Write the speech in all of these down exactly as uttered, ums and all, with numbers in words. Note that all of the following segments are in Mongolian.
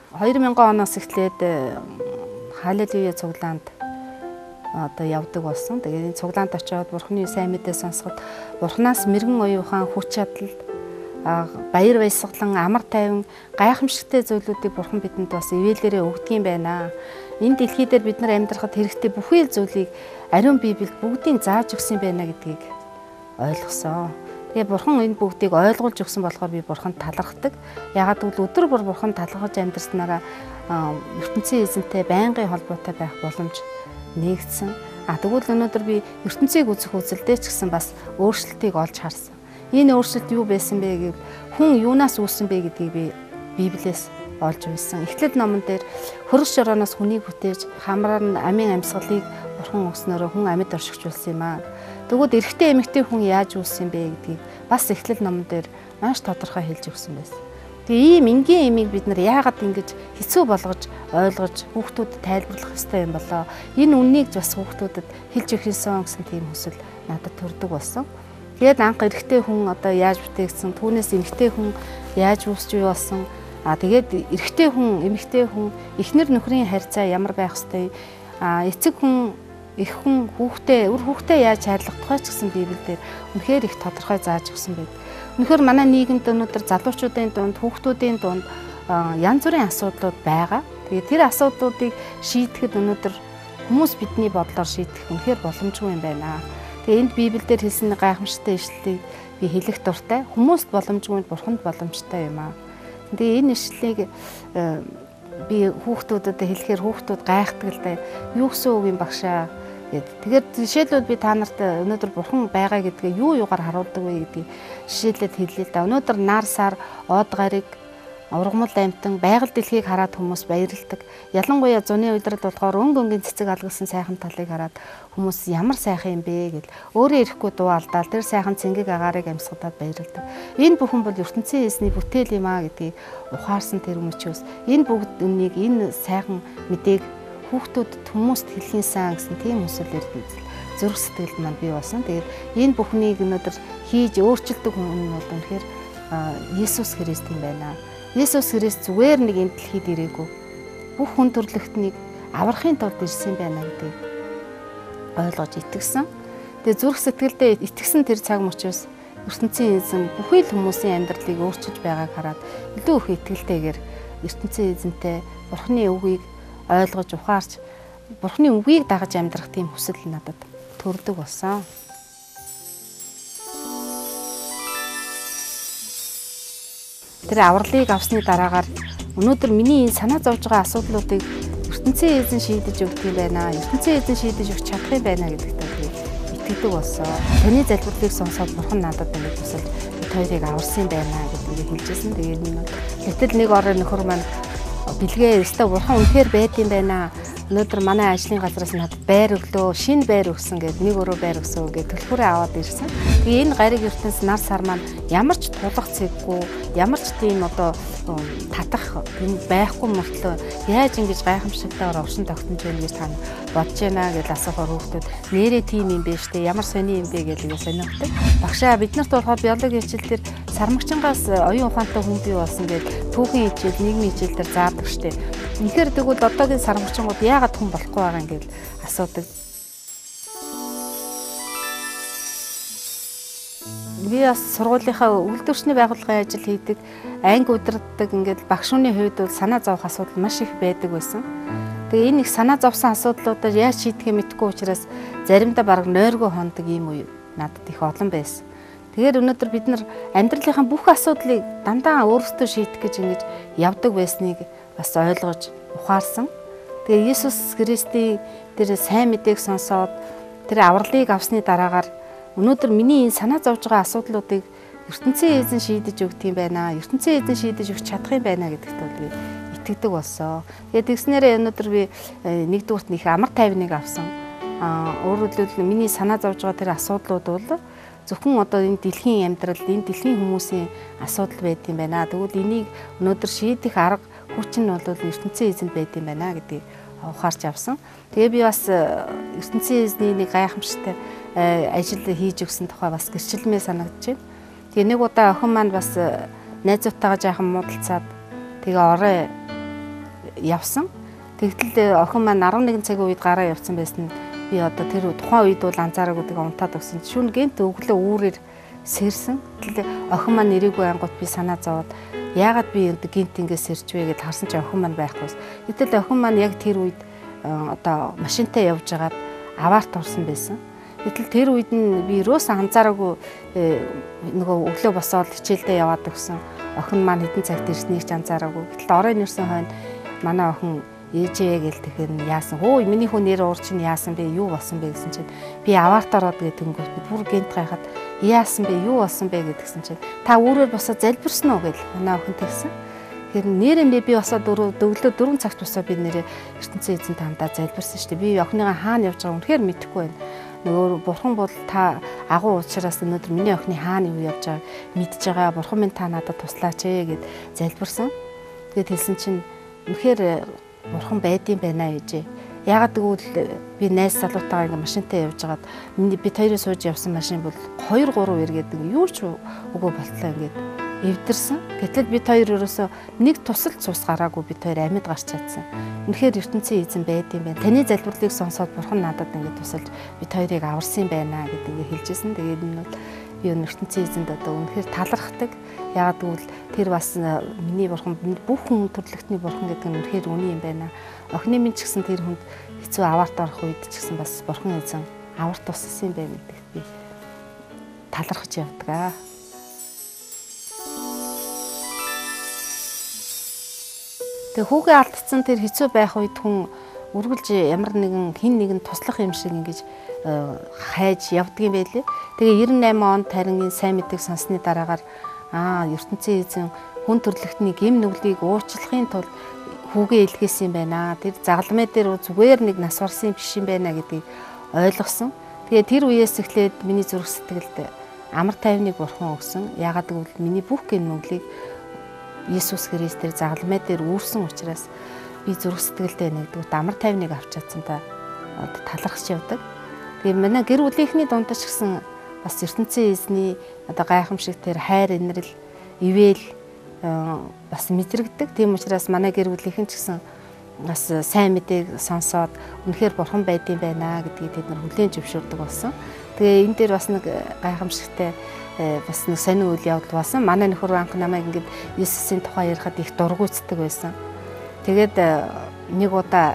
хоёр мянган оноос эхлээд Халелуя цуглаанд одоо явдаг болсон. Тэгээд цуглаанд очиод Бурхны сайн мэдээ сонсоход Бурханаас мэрэгэн оюухан хүч чадал, баяр баясгалан, амар тайван, гайхамшигтай зүйлүүдийг Бурхан бидэнд бас ивэлээрээ өгдөг юм байна. Энэ дэлхий дээр бид нар амьдрахад хэрэгтэй бүхий л зүйлийг ариун Библиэд бүгдийг зааж өгсөн байна гэдгийг ойлгосон. Тэгээ Бурхан энэ бүгдийг ойлгуулж өгсөн болохоор би Бурханд талархдаг. Ягаад гэвэл өдөр бүр Бурханд талархаж амьдрснараа ертөнцийн эзэнтэй байнгын холбоотой байх боломж нэгдсэн. А тэгвэл өнөөдөр би ертөнцийг үзэх үзэлдээ ч гэсэн бас өөрчлөлтийг олж харсан. Энэ өөрчлөлт юу байсан бэ гэвэл хүн юунаас үүссэн бэ гэдгийг би Библиэс олж үйсэн. Эхлэл номон дээр хөрөс жорооноос хүнийг бүтээж хамраар нь амийн амьсгалыг Бурхан өгснөөрөө хүн амьд оршигчулсан юм аа. Тэгвэл эрэгтэй эмэгтэй хүн яаж үүссэн бэ гэдгийг бас эхлэл номон дээр маш тодорхой хэлж өгсөн байсан. Тэгээ ийм энгийн эмийг бид нар яагаад ингэж хэцүү болгож ойлгож хүүхдүүдэд тайлбарлах ёстой юм болоо. Энэ үннийг бас хүүхдүүдэд хэлж өгөх ёстой гэсэн тийм хүсэл надад төрдөг болсон. Тэгээд анх эрэгтэй хүн одоо яаж бүтээгдсэн, түүнээс эмэгтэй хүн яаж үүсч юу болсон. А тэгээд эрэгтэй хүн, эмэгтэй хүн, эхнэр нөхрийн харьцаа ямар байх ёстой. А эцэг хүн, эх хүн хүүхдээ, үр хүүхдээ яаж хайрлах тухай ч гэсэн Библиэлд үнэхээр их тодорхой зааж өгсөн байдаг. Үнэхээр манай нийгэмд өнөөдөр залуучуудын дунд, хүүхдүүдийн дунд янз бүрийн асуудлууд байгаа. Тэгээд тэр асуудлуудыг шийдэхэд өнөөдөр хүмүүс бидний бодлоор шийдэх үнэхээр боломжгүй юм байна. Тэгээд энд Библиэлд хэлсэн гайхамшигтай ишлэлийг би хэлэх дуртай. Хүмүүст боломжгүй нь Бурханд боломжтой юм аа. Тэгээ энэ ишлэлийг би хүүхдүүдэд хэлэхээр хүүхдүүд гайхдаг л да. Юу гэсэн үг юм багшаа гэд. Тэгэхээр жишээлбэл би та нарт өнөөдөр Бурхан байгаа гэдгээ юу юугаар харуулдаг вэ гэдгийг жишээлээд хэлье л да. Өнөөдөр нар сар, од гариг, ургамал амтан, байгаль дэлхийг хараад хүмүүс баярлдаг. Ялангуяа зуны уйдрал болохоор өнг өнгийн цэцэг алгасан сайхан талыг хараад хүмүүс ямар сайхан юм бэ гэл өөрөө ирэхгүй дуу алдаал тэр сайхан цэнгэг агаарыг амьсгалаад баярлдаг. Энэ бүхэн бол ертөнцийн эзний бүтээл юм а гэдгийг ухаарсан тэр хүмүүчээс энэ бүгд үннийг энэ сайхан мэдээг хүүхдүүдэд хүмүүст хэлхийн сан гэсэн тийм хүсэлээр зүрх сэтгэлд маань бий болсон. Тэгээд энэ бүхнийг өнөөдөр хийж өөрчилдөг хүн нь бол үнэхээр Есүс Христ юм байна. Есүс Христ зүгээр нэг энэ дэлхийд ирээгүй. Бүх хүн төрлөختнийг аврахын тулд ирсэн байна гэдгийг ойлгож итгэсэн. Тэгээ зүрх сэтгэлдээ итгэсэн тэр цаг мөчөөс ертөнцийн эзэн бүхий л хүмүүсийн амьдралыг өөрчилж байгааг хараад илүү их итгэлтэйгээр ертөнцийн эзэнтэй Бурхны үгийг ойлгож ухаарч Бурхны үгийг дагаж амьдрах тийм хүсэл надад төрдөг болсон. Тэр авралыг авсны дараагаар өнөөдөр миний энэ санаа зовж байгаа асуудлуудыг ертөнцийн эзэн шийдэж өгдөг юм байна. ертөнцийн эзэн шийдэж өгч чадах юм байна гэдэгт би итгэдэг болсон. Таны залбирлыг сонсоод Бурхан надад ингэ тусалж бид хоёрыг аварсан юм байна гэдгийг хэлжсэн. Тэгээд гэтэл нэг орой нөхөр маань бэлгээ өстө Бурхан үнэхээр байд юм байна. Өнөөдөр манай ажлын газраас надад байр өглөө, шинэ байр өгсөн гэд нэг өрөө байр өгсөн гэд төлхөөрөө аваад ирсэн. Тэгээ энэ гариг ертөнц нар сар маань ямар ч тулах цэггүй, ямар ч тийм одоо татах юм байхгүй мөртлөө яаж ингэж гайхамшигтайгаар овшин тогтнож байна гэж та бодож байна гэж асуухаар хүүхдүүд нэрээ тийм юм бэ штэ, ямар сони юм бэ гэж сонирхдаг. Багшаа бид нарт болохоор биологи хичээл дээр сармагчингаас оюун ухаантай хүн бий болсон гэж түүхийн хичээл, нийгмийн хичээл дээр заадаг штэ. Үнэхээр тэгвэл одоогийн сармагчингууд яагаад хүн болохгүй байгаа юм гэж асуудаг. Би бас сургуулийнхаа үйлдвэрчний байгууллагын ажил хийдэг, анги удирддаг ингээд багшууны хувьд бол санаа зовох асуудал маш их байдаг байсан. Тэгээ энэ их санаа зовсон асуудлуудаа яаж шийдэхээ мэдэхгүй учраас заримдаа бараг нойргоо хондог юм уу надад их олон байсан. Тэгэхээр өнөөдөр бид нар амьдралынхаа бүх асуудлыг дандаа өөрсдөө шийдэх гэж ингэж явдаг байсныг бас ойлгож ухаарсан. Тэгээ Есүс Христийн тэр сайн мэдээг сонсоод тэр авралыг авсны дараагаар өнөөдөр миний энэ санаа зовж байгаа асуудлуудыг ертөнцийн эзэн шийдэж өгдөг юм байна. ертөнцийн эзэн шийдэж өгч чадах юм байна гэдэгт бол би итгэдэг болсон. Тэгээд тэгснээрээ өнөөдөр би нэгдүгürt нэг амар тайвныг авсан. Аа өөрөөр хэлбэл миний санаа зовж байгаа тэр асуудлууд бол зөвхөн одоо энэ дэлхийн амьдрал, энэ дэлхийн хүмүүсийн асуудал байд юм байна. Тэгвэл энийг өнөөдөр шийдэх арга хүч нь бол ертөнцийн эзэнд байд юм байна гэдгийг ухаарч авсан. Тэгээ би бас ертөнцийн эзний нэг гайхамшигтай ажил хийж өгсөн тухай бас гэрчлэмээ санагдаж байна. Тэгээ нэг удаа охин маань бас найзуудтайгаа жаахан муудалцаад тэгээ орой явсан. Тэгтэл охин маань арван нэгэн цагийн үед гараа явсан байсан. Би одоо тэр тухайн үед бол анзаараагүй тэгээ унтаад өгсөн. Шүн гэнт өглөө үүрээр сэрсэн. Тэгэл охин маань ирээгүй ангууд би санаа зовоод яагаад би гинт ингэ сэрч вэ гэд харсан чинь охин маань байхгүй. Гэтэл охин маань яг тэр үед одоо машинтай явж байгаад аваарт орсон байсан. Гэтэл тэр үед нь би юус анзаараагүй нөгөө өглөө босоод хичээлдээ яваад өгсөн. Охин маань хэдэн цагт ирснийг ч анзаараагүй. Гэтэл оройн ирсэн хойно манай охин ээжээ гэл тэгэхээр яасан. Хөө миний хүн нэр уур чинь яасан бэ? Юу болсон бэ гэсэн чинь би аваарт ороод гэдэг өнгөт би бүр гинт гайхаад яасан бэ? Юу болсон бэ гэдгсэн чинь та өөрөөр босоод залбирсан уу гэл манай охин тэгсэн. Тэгэхээр нэрээ би босоод өглөө дөрвөн цагт босоод би нэрээ ертөнцийн эзэнтэй хамтаа залбирсан шүү дээ. Би охиныгаа хаана явж байгааг үнэхээр мэдэхгүй байна. Нөгөө бурхан бол та агуу уучраас өнөөдөр миний охины хаана юу явж байгааг мэдж байгаа. Бурхан минь та надад туслаач ээ гэд залбирсан. Тэгээд хэлсэн чинь үнэхээр бурхан байдсан байна ээжээ. Ягаад гэвэл би найз залуутайгаа ингээ машинтай явж байгаад миний бид хоёроо сууж явсан машин бол хоёр гурав эргээд юу ч үгүй болтлоо ингээд эвдэрсэн. Гэтэл бид хоёр ерөөсөө нэг тусалж цус гараагүй бид хоёр амьд гарч чадсан. Үнэхээр ертөнцийн эзэн байдсан байна. Таны залбирлыг сонсоод бурхан надад ингээд тусалж бид хоёрыг аварсан байна гэдэг ингээ хэлжсэн. Тэгээд энэ бол би ертөнцийн эзэнд одоо үнэхээр талархдаг. Ягаад гэвэл тэр бас миний бурхан бүх хүн төрлөختний бурхан гэдэг нь үнэхээр үний юм байна. Охины минь ч гэсэн тэр хүнд хэцүү аваарт орох үед ч гэсэн бас бурхан эзэн аварт туссан юм байна гэдэгт би талархаж явдаг аа. Тэгээ хүүгээ алдсан тэр хэцүү байх үед хүн үргэлж ямар нэгэн хин нэгэн туслах юм шиг ингэж хайж явдаг юм байлээ. Тэгээ девяносто восемь онд тарингийн сайн мэдээг сонссны дараагаар аа ертөнцийн эзэн хүн төрлөختний гэм нүглийг уучлахын тулд хүүгээ илгээсэн юм байна. Тэр загалмай дээр зүгээр нэг нас барсан биш юм байна гэдгийг ойлгосон. Тэгээ тэр үеэс эхлээд миний зүрх сэтгэлд амар тайвныг бурхан өгсөн. Ягаад гэвэл миний бүх гэм нүглийг Иесус Христээр загалмай дээр үүрсэн учраас би зүрх сэтгэлдээ нэгдүгээр амар тайвныг авч чадсан та талархаж явдаг. Тэгээ манай гэр бүлийнхний дундаж гисэн бас ертөнцийн эзний одоо гайхамшиг тэр хайр инрэл ивэл бас мэдрэгдэг. Тийм учраас манай гэр бүлийнхэн ч гэсэн бас сайн мэдээг сонсоод үнэхээр бурхан байдсан байна гэдгийг тэд нар хүлээн зөвшөөрдөг болсон. Тэгээ энэ дээр бас нэг гайхамшигтай бас нэг сонир үйл явдал болсон. Манай нөхөр анх намайг ингээд Иесусийн тухай ярихад их дургуйцдаг байсан. Тэгээд нэг удаа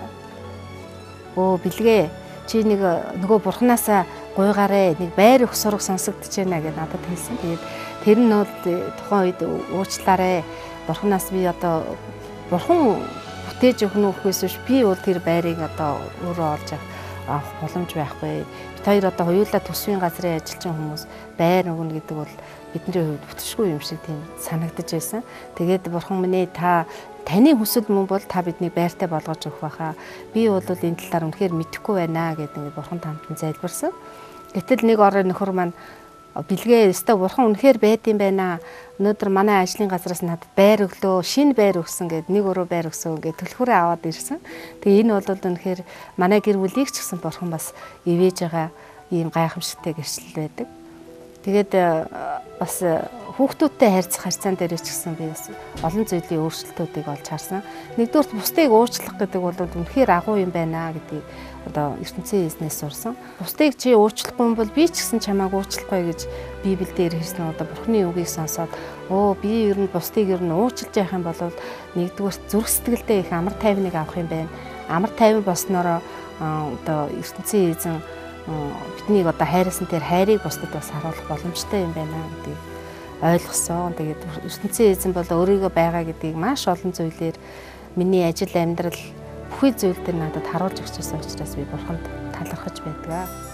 өө бэлгээ чи нэг нөгөө бурханаасаа гуйгаарэ нэг байр өх сураг сонсогдож байна гэж надад хэлсэн. Тэгээд тэр нь бол тухайн үед уучлаарэ. Бурханаас би одоо бурхан бүтээж өгнө үхээс биш би бол тэр байрыг одоо өөрөө олж авах боломж байхгүй. Бид хоёр одоо хоёулаа төсвийн газрын ажилчин хүмүүс байр өгнө гэдэг бол бидний хувьд бүтшгүй юм шиг тийм санагдаж байсан. Тэгээд бурхан минь та таны хүсэл мөн бол та биднийг байртай болгож өгөх байхаа. Би бол энэ талаар үнэхээр мэдэхгүй байна гэдэг бурхан тамтан залбирсан. Гэтэл нэг орой нөхөр маань бэлгээ өстө бурхан үнэхээр байдсан байна. Өнөөдөр манай ажлын газраас надад байр өглөө, шинэ байр өгсөн гэд нэг өрөө байр өгсөн гэд төлхөөрөө аваад ирсэн. Тэгээ энэ бол үнэхээр манай гэр бүлийг ч гэсэн бурхан бас ивэж байгаа ийм гайхамшигтай гэрчлэл байдаг. Тэгээд бас хүүхдүүдтэй харьцах харьцаан дээр ч гэсэн би бас олон зүйлийн өөрчлөлтүүдийг олж харсан. Нэгдүгээр бусдыг уучлах гэдэг бол үнэхээр агуу юм байна гэдгийг одоо ертөнцийн эзнээс сурсан. Бусдыг чи уучлахгүй бол би ч гэсэн чамайг уучлахгүй гэж Библиэлд хэлсэн одоо Бурхны үгийг сонсоод өө би ер нь бусдыг ер нь уучлж явах юм бол нэгдүгээр зүрх сэтгэлдээ их амар тайвныг авах юм байна. Амар тайван болсноороо одоо ертөнцийн эзэн биднийг одоо хайрласан тэр хайрыг бусдад бас харуулах боломжтой юм байна гэдгийг ойлгосон. Тэгээд ертөнцийн эзэн бол өөрийгөө байгаа гэдгийг маш олон зүйлээр миний ажил амьдрал бүхий зүйл дээр надад харуулж өгч байсан учраас би бурханд талархаж байдаг.